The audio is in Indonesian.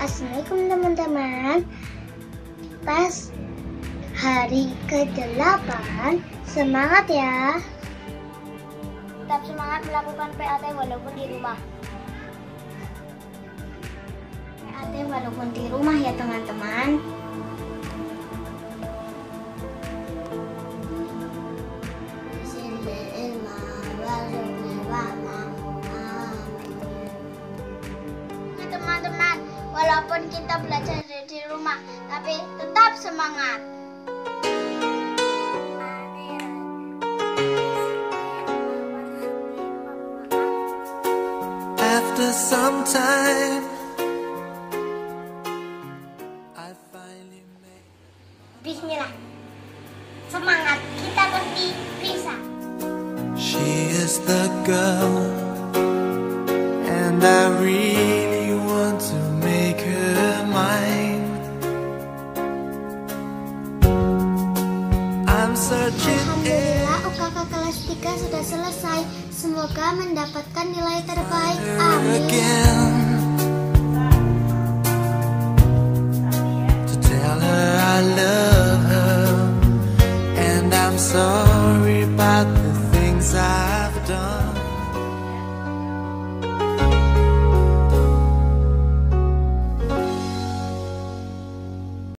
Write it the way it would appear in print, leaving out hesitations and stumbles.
Assalamualaikum teman-teman. Pas hari ke-8, semangat ya. Tetap semangat melakukan PAT walaupun di rumah. PAT walaupun di rumah ya teman-teman. Teman-teman, walaupun kita belajar di rumah, tapi tetap semangat. After some time, I finally made... Bismillah. Semangat, kita pasti bisa. She is the girl, and I really want to make her mine. I'm searching. Alhamdulillah, UKK kelas 3 sudah selesai. Semoga mendapatkan nilai terbaik. Amin. To tell her I love her, and I'm sorry about the things I've done.